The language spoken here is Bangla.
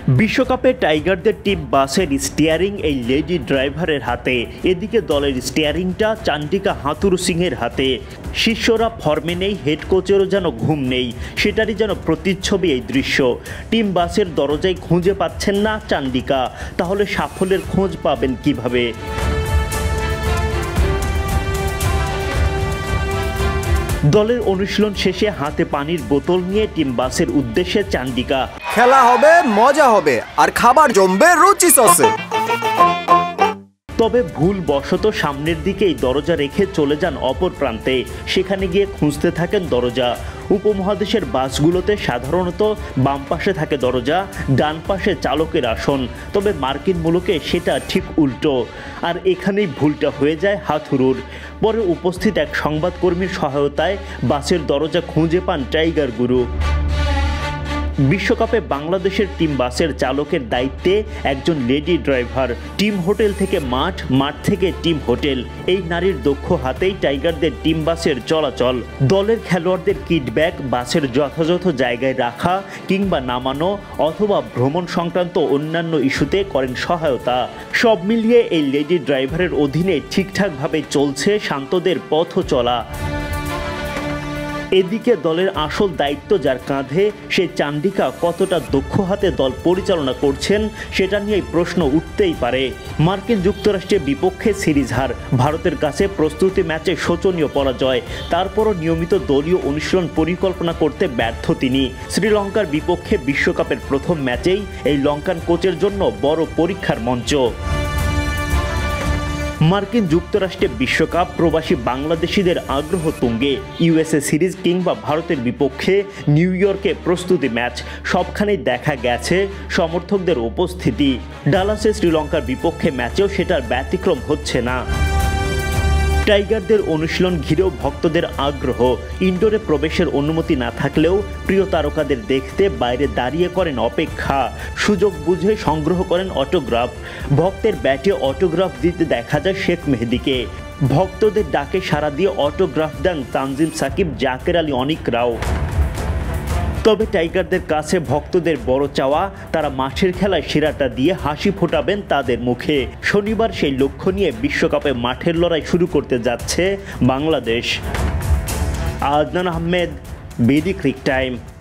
বিশ্বকাপে টাইগারদের টিম বাসের স্টিয়ারিং এই লেডি ড্রাইভারের হাতে, এদিকে দলের স্টিয়ারিংটা চান্ডিকা হাথুরু সিংয়ের হাতে। শিষ্যরা ফর্মে নেই, হেড কোচেরও যেন ঘুম নেই, সেটারই যেন প্রতিচ্ছবি এই দৃশ্য। টিম বাসের দরজায় খুঁজে পাচ্ছেন না চান্ডিকা, তাহলে সাফল্যের খোঁজ পাবেন কিভাবে? দলের অনুশীলন শেষে হাতে পানির বোতল নিয়ে টিম বাসের উদ্দেশ্যে চান্ডিকা। খেলা হবে, মজা হবে, আর খাবার জমবে রুচি সসে। তবে ভুল বশত সামনের দিকেই দরজা রেখে চলে যান অপর প্রান্তে। সেখানে গিয়ে খুঁজতে থাকেন দরজা। উপমহাদেশের বাসগুলোতে সাধারণত বাম পাশে থাকে দরজা, ডান পাশে চালকের আসন। তবে মার্কিন মুলুকে সেটা ঠিক উল্টো, আর এখানেই ভুলটা হয়ে যায় হাথুরুর। পরে উপস্থিত এক সংবাদকর্মীর সহায়তায় বাসের দরজা খুঁজে পান টাইগার গুরু। বিশ্বকাপে বাংলাদেশের টিম বাসের চালকের দায়িত্বে একজন লেডি ড্রাইভার। টিম হোটেল থেকে মাঠ, মাঠ থেকে টিম হোটেল, এই নারীর দক্ষ হাতেই টাইগারদের টিম বাসের চলাচল। দলের খেলোয়াড়দের কিট ব্যাগ বাসের যথাযথ জায়গায় রাখা কিংবা নামানো অথবা ভ্রমণ সংক্রান্ত অন্যান্য ইস্যুতে করেন সহায়তা। সব মিলিয়ে এই লেডি ড্রাইভারের অধীনে ঠিকঠাকভাবে চলছে শান্তদের পথ চলা। এদিকে দলের আসল দায়িত্ব যার কাঁধে, সে চান্ডিকা কতটা দক্ষ হাতে দল পরিচালনা করছেন সেটা নিয়েই প্রশ্ন উঠতেই পারে। মার্কিন যুক্তরাষ্ট্রের বিপক্ষে সিরিজ হার, ভারতের কাছে প্রস্তুতি ম্যাচে শোচনীয় পরাজয়, তারপরও নিয়মিত দলীয় অনুশীলন পরিকল্পনা করতে ব্যর্থ তিনি। শ্রীলঙ্কার বিপক্ষে বিশ্বকাপের প্রথম ম্যাচেই এই লঙ্কান কোচের জন্য বড় পরীক্ষার মঞ্চ। মার্কিন যুক্তরাষ্ট্রে বিশ্বকাপ, প্রবাসী বাংলাদেশিদের আগ্রহ তুঙ্গে। ইউএসএ সিরিজ কিংবা ভারতের বিপক্ষে নিউ ইয়র্কে প্রস্তুতি ম্যাচ, সবখানেই দেখা গেছে সমর্থকদের উপস্থিতি। ডালাসে শ্রীলঙ্কার বিপক্ষে ম্যাচেও সেটার ব্যতিক্রম হচ্ছে না। টাইগারদের অনুশীলন ঘিরেও ভক্তদের আগ্রহ। ইনডোরে প্রবেশের অনুমতি না থাকলেও প্রিয় তারকাদের দেখতে বাইরে দাঁড়িয়ে করেন অপেক্ষা। সুযোগ বুঝে সংগ্রহ করেন অটোগ্রাফ। ভক্তের ব্যাটে অটোগ্রাফ দিতে দেখা যায় শেখ মেহেদীকে। ভক্তদের ডাকে সাড়া দিয়ে অটোগ্রাফ দেন তানজিম সাকিব, জাকের আলী অনিকরাও। তবে টাইগারদের কাছে ভক্তদের বড় চাওয়া, তারা মাঠের খেলায় সেরাটা দিয়ে হাসি ফোটাবেন তাদের মুখে। শনিবার সেই লক্ষ্য নিয়ে বিশ্বকাপে মাঠের লড়াই শুরু করতে যাচ্ছে Bangladesh. Adnan Ahmed, BD cric time.